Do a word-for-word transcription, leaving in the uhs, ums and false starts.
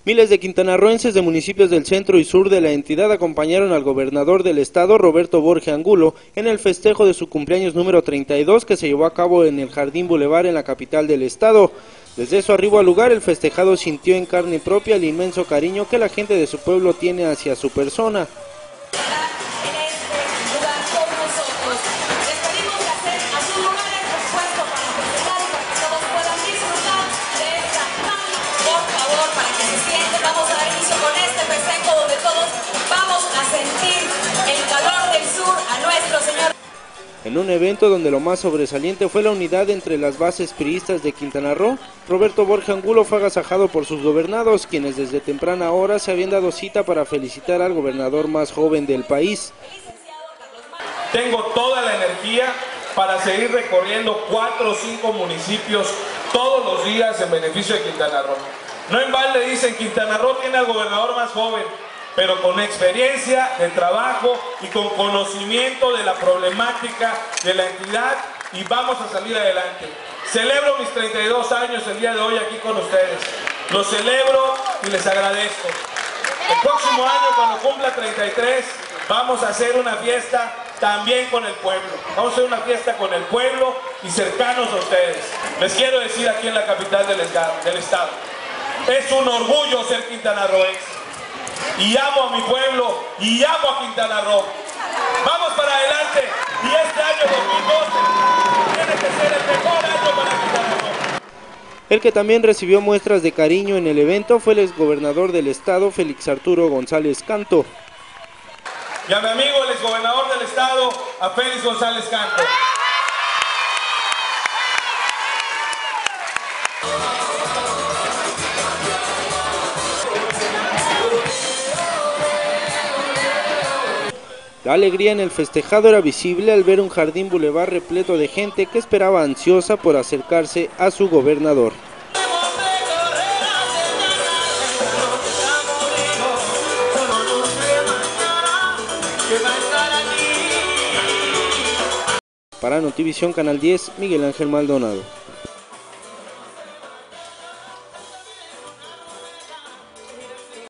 Miles de quintanarroenses de municipios del centro y sur de la entidad acompañaron al gobernador del estado, Roberto Borge Angulo, en el festejo de su cumpleaños número treinta y dos que se llevó a cabo en el Jardín Boulevard en la capital del estado. Desde su arribo al lugar, el festejado sintió en carne propia el inmenso cariño que la gente de su pueblo tiene hacia su persona. En un evento donde lo más sobresaliente fue la unidad entre las bases priistas de Quintana Roo, Roberto Borge Angulo fue agasajado por sus gobernados, quienes desde temprana hora se habían dado cita para felicitar al gobernador más joven del país. Tengo toda la energía para seguir recorriendo cuatro o cinco municipios todos los días en beneficio de Quintana Roo. No en balde dicen Quintana Roo tiene al gobernador más joven, pero con experiencia de trabajo y con conocimiento de la problemática de la entidad, y vamos a salir adelante. Celebro mis treinta y dos años el día de hoy aquí con ustedes. Los celebro y les agradezco. El próximo año, cuando cumpla treinta y tres, vamos a hacer una fiesta también con el pueblo. Vamos a hacer una fiesta con el pueblo y cercanos a ustedes. Les quiero decir aquí en la capital del estado, es un orgullo ser quintanarroense. Y amo a mi pueblo, y amo a Quintana Roo. Vamos para adelante, y este año dos mil doce tiene que ser el mejor año para Quintana Roo. El que también recibió muestras de cariño en el evento fue el exgobernador del estado, Félix Arturo González Canto. Y a mi amigo, el exgobernador del estado, a Félix González Canto. La alegría en el festejado era visible al ver un Jardín Boulevard repleto de gente que esperaba ansiosa por acercarse a su gobernador. Para Notivisión Canal diez, Miguel Ángel Maldonado.